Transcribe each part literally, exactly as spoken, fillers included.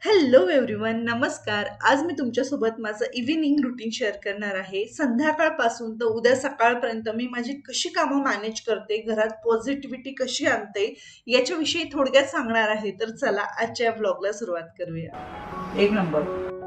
Hello everyone, नमस्कार. आज मी तुमच्यासोबत माझं इव्हिनिंग रुटीन शेअर करणार आहे. संध्याकाळपासून तर उद्या सकाळपर्यंत मी माझी कशी कामं मॅनेज करते, घरात पॉझिटिव्हिटी कशी आणते, याच्याविषयी थोडक्यात सांगणार आहे. तर चला आजच्या व्लॉगला सुरुवात करूया. एक नंबर.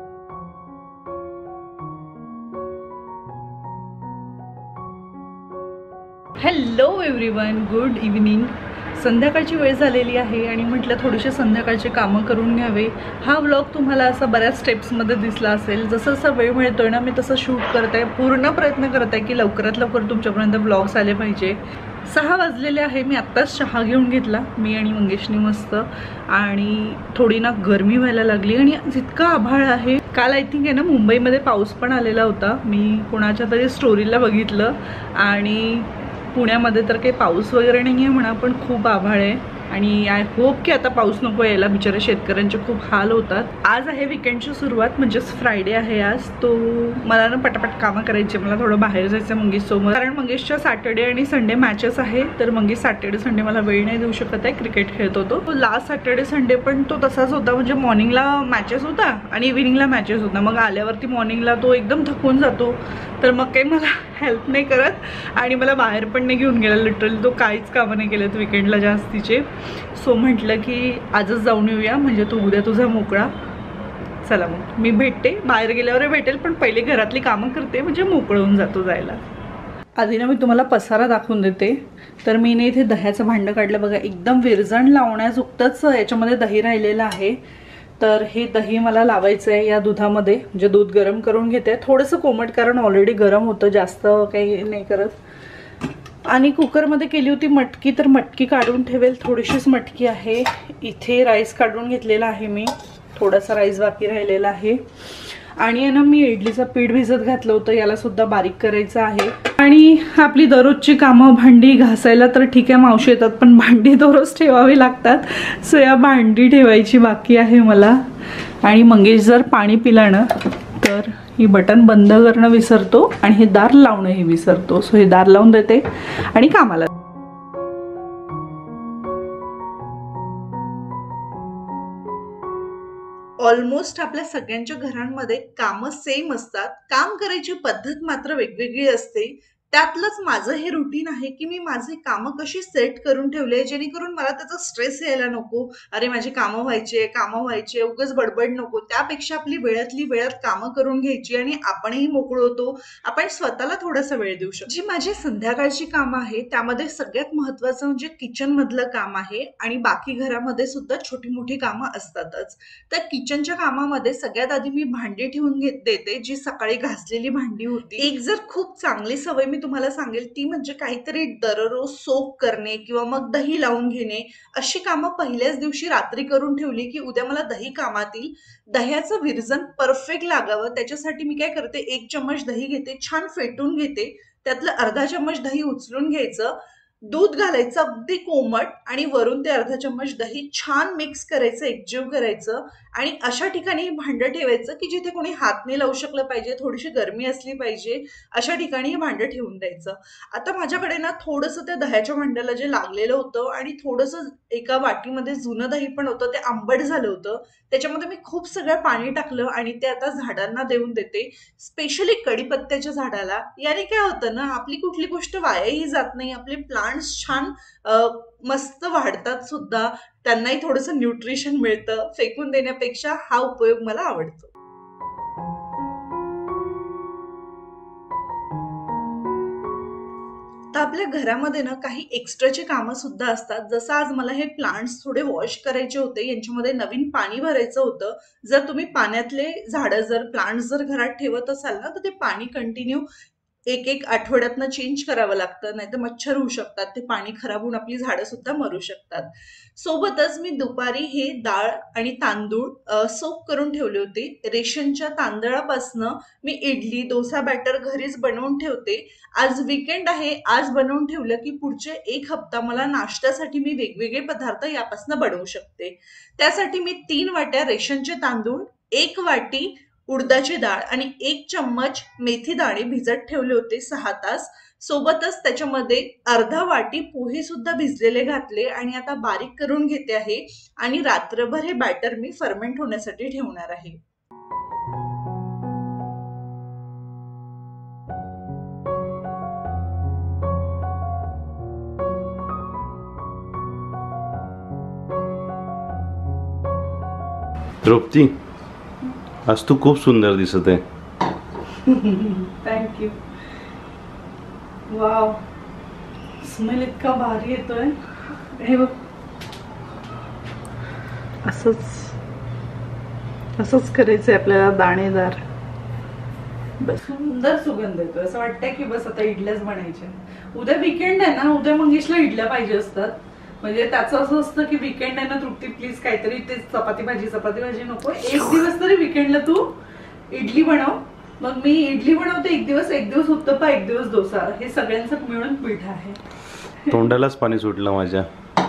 Hello everyone, good evening. संध्याकाळची वेळ झालेली आहे आणि म्हटलं थोडेसे संध्याकाळचे कामं करून घ्यावे. हा व्लॉग तुम्हाला असा बऱ्याच स्टेप्समध्ये दिसला असेल. जसं जसं वेळ मिळतोय ना, मी तसं शूट करत आहे. पूर्ण प्रयत्न करत आहे की लवकरात लवकर तुमच्यापर्यंत व्लॉग्स आले पाहिजे. सहा वाजलेले आहे. मी आत्ताच चहा घेऊन घेतला, मी आणि मंगेशनी मस्त. आणि थोडी ना गरमी व्हायला लागली आणि जितकं आभाळ आहे. काल आय थिंक आहे ना मुंबईमध्ये पाऊस पण आलेला होता. मी कोणाच्या तरी स्टोरीला बघितलं आणि पुण्यामध्ये तर काही पाऊस वगैरे नाही आहे म्हणा, पण खूप आभाळ आहे आणि आय होप की आता पाऊस नको यायला. बिचारे शेतकऱ्यांचे खूप हाल होतात. आज आहे विकेंडची सुरुवात, म्हणजेच फ्रायडे आहे आज. तो मला ना पटापट कामं करायची. मला थोडं बाहेर जायचं आहे मंगेशसोबत, कारण मंगेशच्या सॅटर्डे आणि संडे मॅचेस आहे. तर मंगेश सॅटर्डे संडे मला वेळ नाही देऊ शकत आहे. क्रिकेट खेळत होतो लास्ट सॅटर्डे संडे, पण तो तसाच होता. म्हणजे मॉर्निंगला मॅचेस होता आणि इव्हिनिंगला मॅचेस होता. मग आल्यावरती मॉर्निंगला तो एकदम थकून जातो, तर मग काही मला हेल्प नाही करत आणि मला बाहेर पण नाही घेऊन गेला. लिटरली तो काहीच कामं नाही केलेत विकेंडला जास्तीचे. सो म्हटलं की आजच जाऊन येऊया, म्हणजे तू उद्या तुझा मोकळा. चला मग मी भेटते, बाहेर गेल्यावर भेटेल, पण पहिले घरातली कामं करते म्हणजे मोकळं होऊन जातो जायला. आधी ना मी तुम्हाला पसारा दाखवून देते. तर मी इथे दह्याचं भांडं काढलं बघा. एकदम विरजण लावण्याजोगतंच याच्यामध्ये दही राहिलेलं आहे. तर हे दही मला लावायचं आहे या दुधामध्ये. म्हणजे दूध गरम करून घेते, थोडंसं कोमट, कारण ऑलरेडी गरम होतं, जास्त काही नाही करत. आणि कुकरमध्ये केली होती मटकी, तर मटकी काढून ठेवेल. थोडीशीच मटकी आहे. इथे राईस काढून घेतलेला आहे मी, थोडासा राईस बाकी राहिलेला आहे. आणि ना मी इडलीचं पीठ भिजत घातलं होतं, याला सुद्धा बारीक करायचं आहे. आणि आपली दररोजची कामं, भांडी घासायला तर ठीक आहे मावशी येतात, पण भांडी दररोज ठेवावी लागतात. सो या भांडी ठेवायची बाकी आहे मला. आणि मंगेश जर पाणी पिला ना, तर ही बटन बंद करणं विसरतो आणि हे दार लावणंही विसरतो. सो हे दार लावून देते आणि कामाला. ऑलमोस्ट आपल्या सगळ्यांच्या घरांमध्ये कामं सेम असतात, काम करायची पद्धत मात्र वेगवेगळी असते. त्यातलंच माझं हे रुटीन आहे की मी माझे कामं कशी सेट करून ठेवले, जेणेकरून मला त्याचा स्ट्रेस यायला नको. अरे माझी कामं व्हायचे कामं व्हायचे उगाच बडबड नको. त्यापेक्षा आपली वेळातली वेळात कामं करून घ्यायची आणि आपणही मोकळं होतो. आपण स्वतःला थोडासा वेळ देऊ शकतो. जी माझी संध्याकाळची कामं आहे त्यामध्ये सगळ्यात महत्वाचं म्हणजे किचन मधलं काम आहे. आणि बाकी घरामध्ये सुद्धा छोटी मोठी कामं असतातच. तर किचनच्या कामामध्ये सगळ्यात आधी मी भांडी ठेवून घेत देते, जी सकाळी घासलेली भांडी होती. एक जर खूप चांगली सवय मी तुम्हाला सांगेल ती म्हणजे काहीतरी दररोज सोप करणे किंवा मग दही लावून घेणे. अशी कामं पहिल्याच दिवशी रात्री करून ठेवली की उद्या मला दही कामात येईल. दह्याचं विरजन परफेक्ट लागावं त्याच्यासाठी मी काय करते, एक चम्मच दही घेते, छान फेटून घेते, त्यातलं अर्धा चम्मच दही उचलून घ्यायचं, दूध घालायचं अगदी कोमट आणि वरून ते अर्धा चम्मच दही छान मिक्स करायचं, एकजीव करायचं. आणि अशा ठिकाणी भांडं ठेवायचं की जिथे कोणी हात नाही लावू शकलं पाहिजे, थोडीशी गरमी असली पाहिजे, अशा ठिकाणी हे भांडं ठेवून द्यायचं. आता माझ्याकडे ना थोडंसं त्या दह्याच्या भांड्याला जे लागलेलं होतं आणि थोडंसं एका वाटीमध्ये जुनं दही पण होतं, ते आंबट झालं होतं. त्याच्यामध्ये मी खूप सगळं पाणी टाकलं आणि ते आता झाडांना देऊन देते, स्पेशली कडीपत्त्याच्या झाडाला. याने काय होतं ना, आपली कुठली गोष्ट वायाही जात नाही, आपले प्लांट्स छान अ, मस्त वाढतात सुद्धा, त्यांनाही थोडंसं न्यूट्रिशन मिळतं. फेकून देण्यापेक्षा हा उपयोग मला आवडतो. तर आपल्या घरामध्ये ना काही एक्स्ट्राची कामं सुद्धा असतात. जसं आज मला हे प्लांट्स थोडे वॉश करायचे होते, यांच्यामध्ये नवीन पाणी भरायचं होतं. जर तुम्ही पाण्यातले झाडं जर प्लांट्स जर घरात ठेवत असाल ना, तर ते पाणी कंटिन्यू एक एक आठवड्यातनं चेंज करावं लागतं, नाहीतर मच्छर होऊ शकतात, ते पाणी खराब होऊन आपली झाडं सुद्धा मरू शकतात. सोबतच मी दुपारी हे डाळ आणि तांदूळ सोक करून ठेवले होते. रेशनच्या तांदळापासनं मी इडली डोसा बॅटर घरीच बनवून ठेवते. आज वीकेंड आहे, आज बनवून ठेवलं की पुढचे एक हप्ता मला नाश्त्यासाठी मी वेगवेगळे पदार्थ यापासून बनवू शकते. त्यासाठी मी तीन वाट्या रेशनचे तांदूळ, एक वाटी उडदाची डाळ आणि एक चम्मच मेथी दाणे भिजत ठेवले होते सहा तास. सोबतच त्याच्यामध्ये अर्धा वाटी पोहे सुद्धा भिजलेले घातले आणि आता बारीक करून घेते आहे आणि रात्रभर हे बॅटर मी फर्मेंट होण्यासाठी ठेवणार आहे. द्रौपदी, आज तू खूप सुंदर दिसत आहे. थँक्यू. वाव, स्मेल इतका भारी येतोय. हे बघ, असंच असंच करायचंय आपल्याला, दाणेदार. बस सुंदर सुगंध येतोय. असं वाटतंय की बस आता इडल्याच बनायच्या. उद्या विकेंड आहे ना, उद्या मंगेशला इडल्या पाहिजे असतात. म्हणजे त्याचं असं असतं की विकेंड आहे ना तृप्ती, प्लीज काहीतरी ते चपाती भाजी चपाती भाजी नको, एक दिवस तरी विकेंडला तू इडली बनव. मग मी इडली बनवते एक दिवस, एक दिवस उत्तप्पा, एक दिवस डोसा. हे सगळ्यांचं मिळून पीठ आहे. तोंडालाच पाणी सुटलं माझ्या.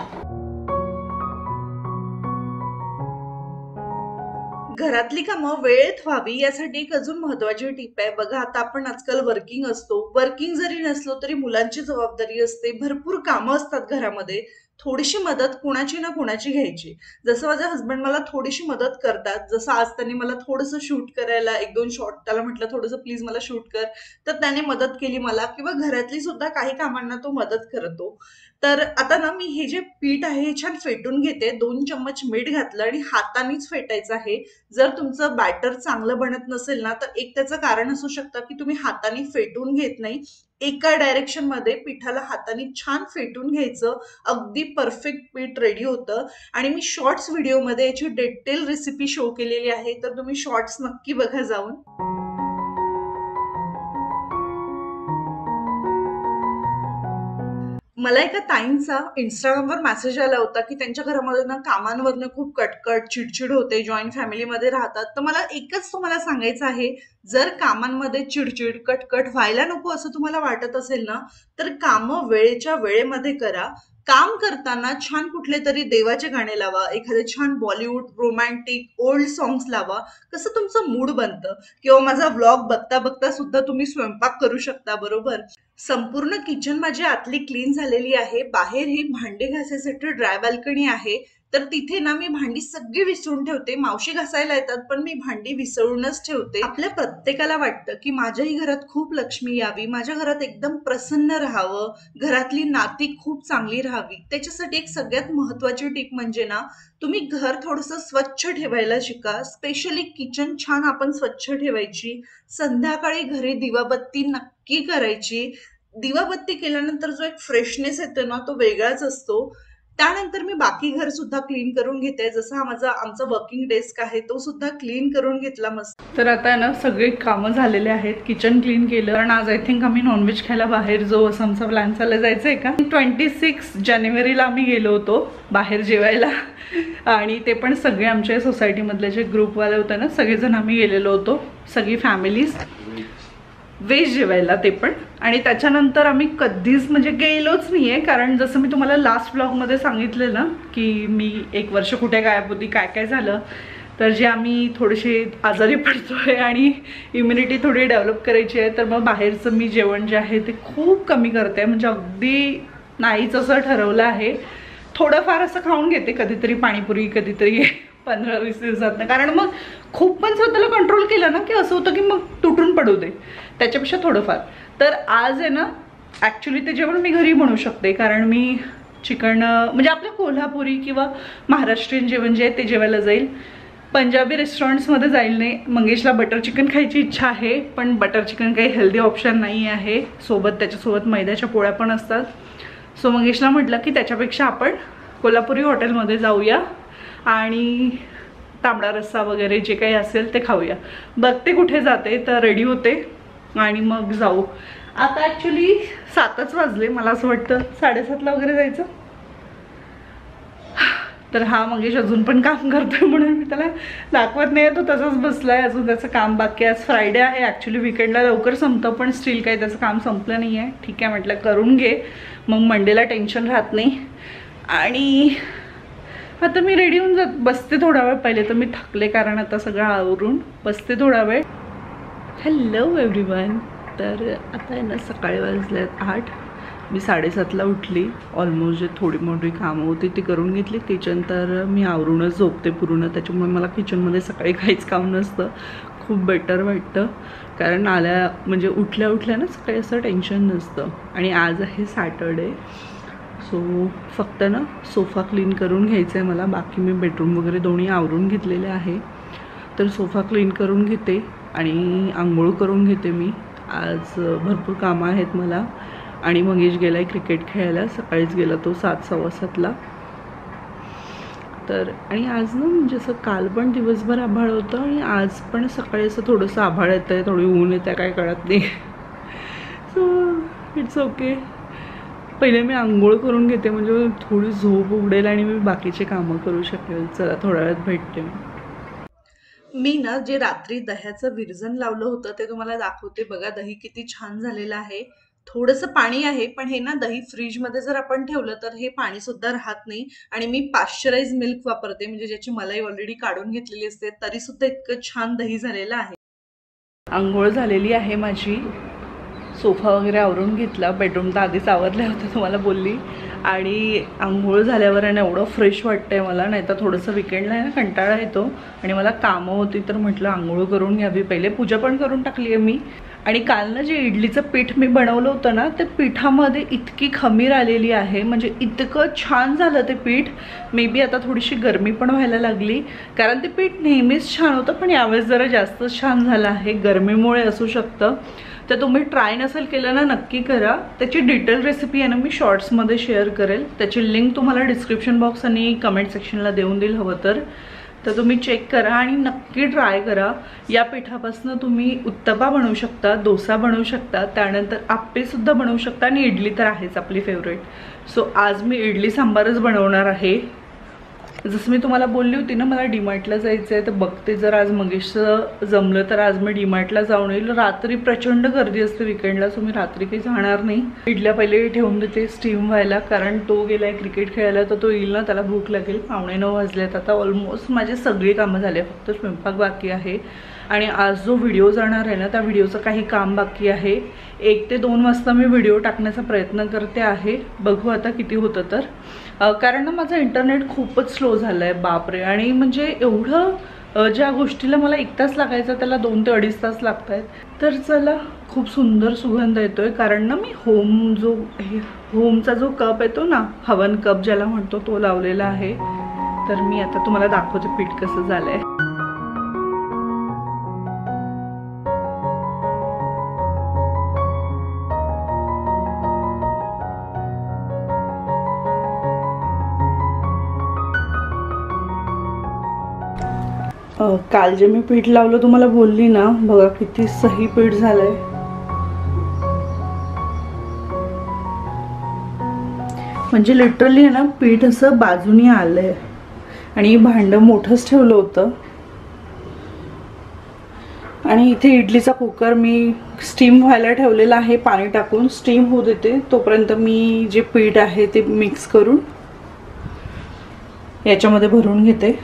घरातली कामं वेळेत व्हावी यासाठी एक अजून महत्वाची टीप आहे बघा. आता आपण आजकाल वर्किंग असतो, वर्किंग जरी नसलो तरी मुलांची जबाबदारी असते, भरपूर कामं असतात घरामध्ये. थोडीशी मदत कुणाची ना कुणाची घ्यायची. जसं माझे हस्बंड मला थोडीशी मदत करतात, जसं आज त्यांनी मला थोडंसं शूट करायला एक दोन शॉट, त्याला म्हटलं थोडंसं प्लीज मला शूट कर, तर त्याने मदत केली मला. किंवा घरातली सुद्धा काही कामांना तो मदत करतो. तर आता ना मी हे जे पीठ आहे हे छान फेटून घेते. दोन चम्मच मीठ घातलं आणि हातानेच फेटायचं आहे. जर तुमचं बॅटर चांगलं बनत नसेल ना तर एक त्याचं कारण असू शकतं की तुम्ही हाताने फेटून घेत नाही. एका डायरेक्शन मध्ये पिठाला हाताने छान फेटून घ्यायचं. अगदी परफेक्ट पीठ रेडी होतं. आणि मी शॉर्ट्स व्हिडिओमध्ये याची डिटेल रेसिपी शो केलेली आहे, तर तुम्ही शॉर्ट्स नक्की बघा जाऊन. मला एका ताईंचा इंस्टाग्रामवर मेसेज आला होता की त्यांच्या घरामध्ये ना कामांवरनं खूप कटकट चिडचिड होते, जॉईंट फॅमिलीमध्ये राहतात. तर मला एकच तुम्हाला सांगायचं आहे, जर कामांमध्ये चिडचिड कटकट व्हायला नको असं तुम्हाला वाटत असेल ना तर कामं वेळेच्या वेळेमध्ये करा. काम करताना छान कुठले तरी देवाचे गाणे लावा, एखादे छान बॉलिवूड रोमॅन्टिक ओल्ड सॉंग्स लावा. कसं तुमचं मूड बनतं. किंवा माझा व्लॉग बघता बघता सुद्धा तुम्ही स्वयंपाक करू शकता. बरोबर. संपूर्ण किचन माझी आतली क्लीन झालेली आहे. बाहेर ही भांडे घासायसाठी ड्राय बाल्कनी आहे, तर तिथे ना मी भांडी सगळी विसळून ठेवते. मावशी घासायला येतात पण मी भांडी विसळूनच ठेवते. आपल्या प्रत्येकाला वाटतं की माझ्याही घरात खूप लक्ष्मी यावी, माझ्या घरात एकदम प्रसन्न राहावं, घरातली नाती खूप चांगली राहावी. त्याच्यासाठी एक सगळ्यात महत्वाची टिप म्हणजे ना तुम्ही घर थोडंसं स्वच्छ ठेवायला शिका. स्पेशली किचन छान आपण स्वच्छ ठेवायची. संध्याकाळी घरी दिवाबत्ती नक्की करायची. दिवाबत्ती केल्यानंतर जो एक फ्रेशनेस येतो ना तो वेगळाच असतो. त्यानंतर मी बाकी घर सुद्धा क्लीन करून घेते. जसं हा माझा आमचा वर्किंग डेस्क आहे तो सुद्धा क्लीन करून घेतला मस्त. तर आता ना सगळे कामं झालेले आहेत. किचन क्लीन केलं कारण आज आय थिंक आम्ही नॉनव्हेज खायला बाहेर जाऊ असं आमचा प्लॅन चालला. जायचं आहे का? ट्वेंटी सिक्स जानेवारीला आम्ही गेलो होतो बाहेर जेवायला आणि ते पण सगळे आमच्या सोसायटीमधले जे ग्रुपवाले होते ना सगळेजण आम्ही गेलेलो होतो, सगळी फॅमिलीज व्हेज जेवायला ते पण. आणि त्याच्यानंतर आम्ही कधीच म्हणजे गेलोच नाही आहे, कारण जसं मी तुम्हाला लास्ट ब्लॉगमध्ये सांगितलं ना की मी एक वर्ष कुठे गायब होती, काय काय झालं. तर जे आम्ही थोडेसे आजारी पडतोय आणि इम्युनिटी थोडी डेव्हलप करायची आहे, तर मग बाहेरचं मी जेवण जे आहे ते खूप कमी करते. म्हणजे अगदी नाहीच असं ठरवलं आहे. थोडंफार असं खाऊन घेते, कधीतरी पाणीपुरी, कधीतरी पंधरा वीस दिवसात. कारण मग खूप पण स्वतःला कंट्रोल केलं ना की असं होतं की मग तुटून पडू दे, त्याच्यापेक्षा थोडंफार. तर आज आहे ना ॲक्च्युली ते जेवण मी घरी बनवू शकते, कारण मी चिकन म्हणजे आपलं कोल्हापुरी किंवा महाराष्ट्रीयन जेवण जे आहे ते जेवायला जाईल. पंजाबी रेस्टॉरंट्समध्ये जाईल नाही. मंगेशला बटर चिकन खायची इच्छा आहे, पण बटर चिकन काही हेल्दी ऑप्शन नाही आहे. सोबत त्याच्यासोबत मैद्याच्या पोळ्या पण असतात. सो मंगेशला म्हटलं की त्याच्यापेक्षा आपण कोल्हापुरी हॉटेलमध्ये जाऊया आणि तांबडा रस्सा वगैरे जे काही असेल ते खाऊया. बघते कुठे जाते, तर रेडी होते आणि मग जाऊ. आता ॲक्च्युली सातच वाजले, मला असं वाटतं साडेसातला वगैरे जायचं. तर हा मंगेश अजून पण काम करतोय म्हणून मी त्याला दाखवत नाही. तो तसंच बसलाय, अजून त्याचं काम बाकी. आज फ्रायडे आहे, ॲक्च्युली विकेंडला लवकर संपतं, पण स्टील काही त्याचं काम संपलं नाही आहे. ठीक आहे म्हटलं करून घे, मग मंडेला टेन्शन राहत नाही. आणि आता मी रेडी होऊन जात बसते थोडा वेळ. पहिले तर मी थकले कारण आता सगळं आवरून बसते थोडा वेळ. Hello everyone. तर आता आहे ना सकाळी वाजल्यात आठ. मी साडेसातला उठली. ऑलमोस्ट जे थोडी मोठी कामं होती ती करून घेतली. किचन तर मी आवरूनच झोपते पूर्ण, त्याच्यामुळे मला किचनमध्ये सकाळी काहीच काम नसतं. खूप बेटर वाटतं कारण आल्या म्हणजे उठल्या उठल्या ना सकाळी असं टेन्शन नसतं. आणि आज आहे सॅटर्डे, सो फक्त ना सोफा क्लीन करून घ्यायचा आहे मला. बाकी मी बेडरूम वगैरे दोन्ही आवरून घेतलेले आहे. तर सोफा क्लीन करून घेते आणि आंघोळ करून घेते मी. आज भरपूर कामं आहेत मला. आणि मगेश गेला आहे क्रिकेट खेळायला. सकाळीच गेला तो सात सव्वा सातला. तर आणि आज ना म्हणजे असं काल पण दिवसभर आभाळ होतं आणि आज पण सकाळी असं थोडंसं आभाळ येतं आहे, थोडी ऊन येतं आहे, काय कळत नाही. So it's okay. पहिले मी आंघोळ करून घेते म्हणजे थोडी झोप उघडेल आणि मी बाकीचे कामं करू शकेल. चला थोड्या वेळात भेटते. मी ना जे रात्री दह्याचं विरजन लावलं होतं ते तुम्हाला दाखवते. बघा दही किती छान झालेलं आहे. थोडंसं पाणी आहे पण हे ना दही फ्रीजमध्ये जर आपण ठेवलं तर हे पाणी सुद्धा राहत नाही. आणि मी पाश्चराइज मिल्क वापरते म्हणजे ज्याची मलाई ऑलरेडी काढून घेतलेली असते, तरी सुद्धा इतकं छान दही झालेलं आहे. आंघोळ झालेली आहे माझी. सोफा वगैरे आवरून घेतला. बेडरूम तर आधीच आवरल्या होत्या तुम्हाला बोलली. आणि आंघोळ झाल्यावर आहे ना एवढं फ्रेश वाटतं आहे मला. नाही तर थोडंसं विकेंडला आहे ना कंटाळा येतो आणि मला कामं होती तर म्हटलं आंघोळ करून घ्यावी. पहिले पूजा पण करून टाकली आहे मी. आणि काल ना जे इडलीचं पीठ मी बनवलं होतं ना त्या पिठामध्ये इतकी खमीर आलेली आहे म्हणजे इतकं छान झालं ते पीठ. मे बी आता थोडीशी गरमी पण व्हायला लागली कारण ते पीठ नेहमीच छान होतं पण यावेळेस जरा जास्तच छान झालं आहे. गरमीमुळे असू शकतं. तर तुम्ही ट्राय नसेल केलं ना नक्की करा. त्याची डिटेल रेसिपी आहे ना मी शॉर्ट्समध्ये शेअर करेल. त्याची लिंक तुम्हाला डिस्क्रिप्शन बॉक्स आणि कमेंट सेक्शनला देऊन देईल हवं तर. तर तुम्ही चेक करा आणि नक्की ट्राय करा. या पिठापासून तुम्ही उत्तपा बनवू शकता, डोसा बनवू शकता, त्यानंतर आप्पेसुद्धा बनवू शकता आणि इडली तर आहेच आपली फेवरेट. सो आज मी इडली सांबारच बनवणार आहे. जसं मी तुम्हाला बोलली होती ना मला डीमार्टला जायचं आहे तर बघते जर आज मगेशचं जमलं तर आज मी डीमार्टला जाऊन येईल. रात्री प्रचंड गर्दी असते विकेंडला, सो मी रात्री काही जाणार नाही. इडल्या पहिले ठेवून देते स्टीम व्हायला कारण तो गेला आहे क्रिकेट खेळायला तर तो येईल ना, त्याला भूक लागेल. पावणे नऊ वाजलेत आता. ऑलमोस्ट माझे सगळी कामं झाले, फक्त स्वयंपाक बाकी आहे. आणि आज जो व्हिडिओ जाणार आहे ना त्या व्हिडिओचं काही काम बाकी आहे. एक ते दोन वाजता मी व्हिडिओ टाकण्याचा प्रयत्न करते आहे. बघू आता किती होतं तर. कारण ना माझं इंटरनेट खूपच स्लो झालं आहे बापरे. आणि म्हणजे एवढं ज्या गोष्टीला मला एक तास लागायचा त्याला दोन ते अडीच तास लागत आहेत. तर चला खूप सुंदर सुगंध येतो आहे कारण ना मी होम जो हे होमचा जो कप येतो ना हवन कप ज्याला म्हणतो तो लावलेला आहे. तर मी आता तुम्हाला दाखवते पीठ कसं झालं आहे. काल जे मी पीठ लावलं तुम्हाला बोलली ना, बघा किती सही पीठ झालंय. म्हणजे लिटरली आहे ना पीठ असं बाजूनी आलंय. आणि भांडं मोठंच ठेवलं होतं. आणि इथे इडलीचा कुकर मी स्टीम व्हायला ठेवलेला आहे. पाणी टाकून स्टीम होऊ देते. तोपर्यंत मी जे पीठ आहे ते मिक्स करून याच्यामध्ये भरून घेते.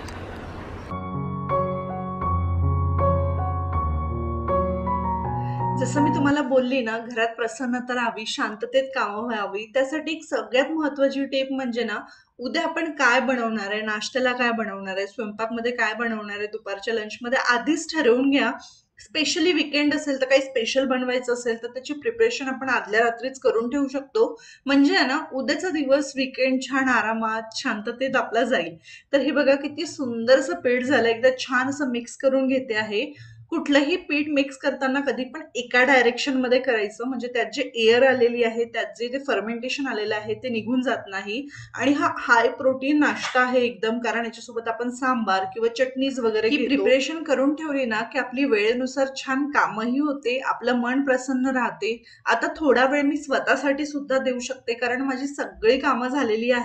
जसं मी तुम्हाला बोलली ना घरात प्रसन्नता राहावी, शांततेत कामं व्हावी, त्यासाठी एक सगळ्यात महत्त्वाची टिप म्हणजे ना उद्या आपण काय बनवणार आहे, नाश्त्याला काय बनवणार आहे, स्वयंपाकमध्ये काय बनवणार आहे, दुपारच्या लंचमध्ये आधीच ठरवून घ्या. स्पेशली विकेंड असेल तर काही स्पेशल बनवायचं असेल तर त्याची प्रिपरेशन आपण आदल्या रात्रीच करून ठेवू शकतो. म्हणजे ना उद्याचा दिवस विकेंड छान आरामात शांततेत आपला जाईल. तर हे बघा किती सुंदर असं पीठ झालं. एकदा छान असं मिक्स करून घेते आहे. कुठलंही पीठ मिक्स करताना कधी पण एका डायरेक्शन मध्ये करायचं म्हणजे त्यात जे एअर आलेली आहे, त्यात जे फर्मेंटेशन आलेलं आहे ते निघून जात नाही. आणि हा हाय प्रोटीन नाश्ता आहे एकदम, कारण याच्यासोबत आपण सांबार किंवा चटणीज वगैरे प्रिपरेशन करून ठेवली ना की आपली वेळेनुसार छान कामही होते, आपलं मन प्रसन्न राहते. आता थोडा वेळ मी स्वतःसाठी सुद्धा देऊ शकते कारण माझी सगळी कामं झालेली आहे.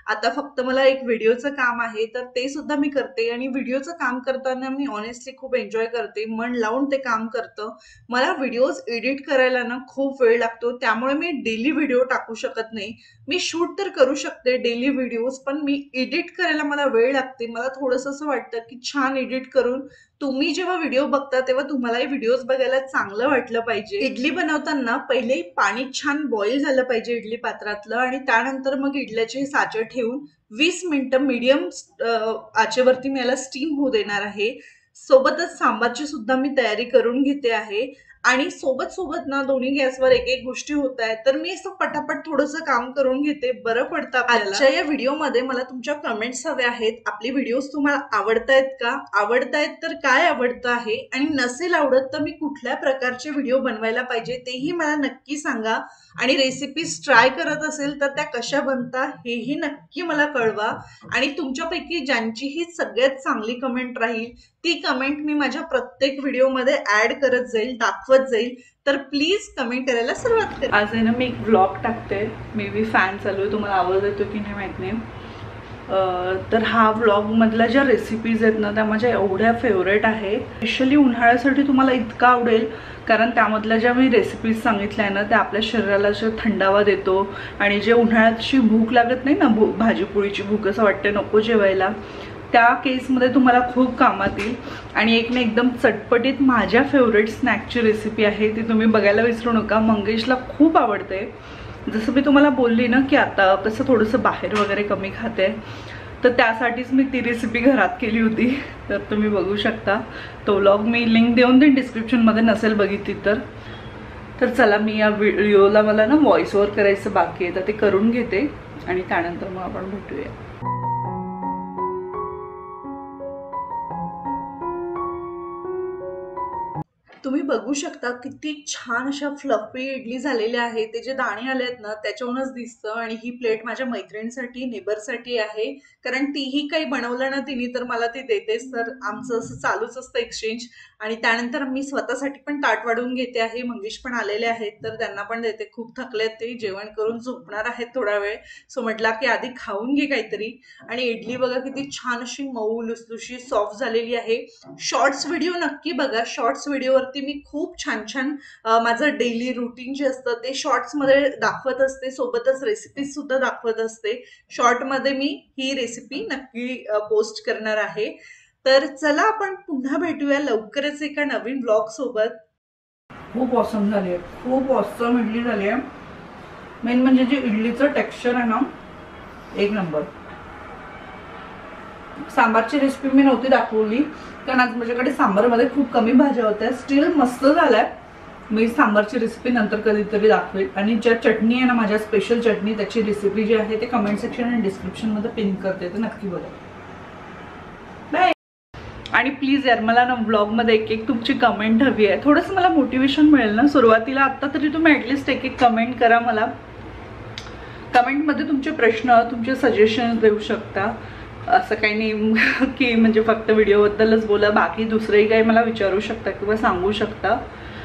आता फक्त मला एक व्हिडिओचं काम आहे तर ते सुद्धा मी करते आणि व्हिडिओचं काम करताना मी ऑनेस्टली खूप एन्जॉय करते, मन लावून ते काम करतं. मला व्हिडिओज एडिट करायला ना खूप वेळ लागतो, त्यामुळे मी डेली व्हिडिओ टाकू शकत नाही. मी शूट तर करू शकते डेली व्हिडिओज, पण मी एडिट करायला मला वेळ लागते. मला थोडंसं असं वाटतं की छान एडिट करून तुम्ही जेव्हा व्हिडिओ बघता तेव्हा तुम्हालाही व्हिडिओज बघायला चांगलं वाटलं पाहिजे. इडली बनवताना पहिले पाणी छान बॉईल झालं पाहिजे इडली पात्रातलं आणि त्यानंतर मग इडल्याचे साचे ठेवून वीस मिनिटं मीडियम आचेवरती मी याला स्टीम होऊ देणार आहे. सोबतच सांबारची सुद्धा मी तयारी करून घेते आहे आणि सोबत सोबत ना दोन्ही गॅसवर एक एक गोष्टी होत आहेत, तर मी असं पटापट थोडंसं काम करून घेते, बरं पडतं आपल्याला. आजच्या या व्हिडिओमध्ये मला तुमच्या कमेंट्स हवे आहेत. आपली व्हिडिओज तुम्हाला आवडतायत का? आवडतायत तर काय आवडतं आहे, आणि नसेल आवडत तर मी कुठल्या प्रकारचे व्हिडिओ बनवायला पाहिजे तेही मला नक्की सांगा. आणि रेसिपीज ट्राय करत असेल तर त्या कशा बनतात हेही नक्की मला कळवा. आणि तुमच्यापैकी ज्यांची ही सगळ्यात चांगली कमेंट राहील ती कमेंट मी माझ्या प्रत्येक व्हिडिओमध्ये ऍड करत जाईल, दाखवत जाईल. तर प्लीज कमेंट करायला सुरुवात करा. आज आहे ना मी एक व्लॉग टाकते, मे बी फॅन चालू आहे, तुम्हाला आवाज येतो की नाही माहित नाही. तर हा व्लॉगमधल्या ज्या रेसिपीज आहेत ना त्या माझ्या एवढ्या फेवरेट आहे. स्पेशली उन्हाळ्यासाठी तुम्हाला इतका आवडेल, कारण त्यामधल्या ज्या मी रेसिपीज सांगितल्या आहे ना त्या आपल्या शरीराला अशा थंडावा देतो आणि जे उन्हाळ्याची भूक लागत नाही ना, भू भाजीपोळीची भूक असं वाटते नको जेवायला, त्या केसमध्ये तुम्हाला खूप कामात येईल. आणि एक ना एकदम चटपटीत माझ्या फेवरेट स्नॅकची रेसिपी आहे, ती तुम्ही बघायला विसरू नका. मंगेशला खूप आवडते. जसं मी तुम्हाला बोलली ना की आता कसं थोडंसं बाहेर वगैरे कमी खाते, तर त्यासाठीच मी ती रेसिपी घरात केली होती. तर तुम्ही बघू शकता, तो व्लॉग मी लिंक देऊन देईन डिस्क्रिप्शनमध्ये, नसेल बघितली तर. तर चला, मी या व्हिडिओला मला ना व्हॉइस ओव्हर करायचं बाकी आहे, तर ते करून घेते आणि त्यानंतर मग आपण भेटूया. तुम्ही बघू शकता किती छान अशा फ्लफी इडली झालेल्या आहेत. ते जे दाणे आले आहेत ना त्याच्यावरूनच दिसतं. आणि ही प्लेट माझ्या मैत्रिणीसाठी, नेबरसाठी आहे, कारण तीही काही बनवलं ना तिने तर मला ती देतेच. तर आमचं असं चालूच असतं एक्सचेंज. आणि त्यानंतर मी स्वतःसाठी पण ताट वाढवून घेते आहे. मंगेश पण आलेले आहेत तर त्यांना पण देते. खूप थकलेत ते, जेवण करून झोपणार आहेत थोडा वेळ, सो म्हटलं की आधी खाऊन घे काहीतरी. आणि इडली बघा किती छान अशी मऊ लुसलुशी सॉफ्ट झालेली आहे. शॉर्ट्स व्हिडिओ नक्की बघा. शॉर्ट्स व्हिडिओवर मी खूप छान छान माझं डेली रुटीन जे असतं ते शॉर्ट्स मध्ये दाखवत असते, सोबतच रेसिपीज सुद्धा दाखवत असते. शॉर्ट मध्ये मी ही रेसिपी नक्की पोस्ट करणार आहे. तर चला आपण पुन्हा भेटूया लवकरच एका नवीन ब्लॉग सोबत. खूप ऑसम झाली आहे, खूप ऑसम इडली झाली आहे. मेन म्हणजे जे इडलीचं टेक्स्चर आहे ना एक नंबर. सांबारची रेसिपी मी नव्हती दाखवली कारण आज माझ्याकडे सांबारमध्ये खूप कमी भाज्या होत्या. स्टील मस्त झालाय. मी सांबारची रेसिपी नंतर कधीतरी दाखवेल. आणि ज्या चटणी आहे ना माझ्या स्पेशल चटणी, त्याची रेसिपी जी आहे ते कमेंट सेक्शन आणि डिस्क्रिप्शनमध्ये पिन करते, तर नक्की बघा. बाय. आणि प्लीज यार मला ना व्लॉगमध्ये एक एक तुमची कमेंट हवी आहे, थोडंसं मला मोटिवेशन मिळेल ना सुरुवातीला. आत्ता तरी तुम्ही ॲटलिस्ट एक एक कमेंट करा मला. कमेंटमध्ये तुमचे प्रश्न, तुमचे सजेशन देऊ शकता. असं काही नाही की म्हणजे फक्त व्हिडिओबद्दलच बोला, बाकी दुसरंही काही मला विचारू शकता किंवा सांगू शकता.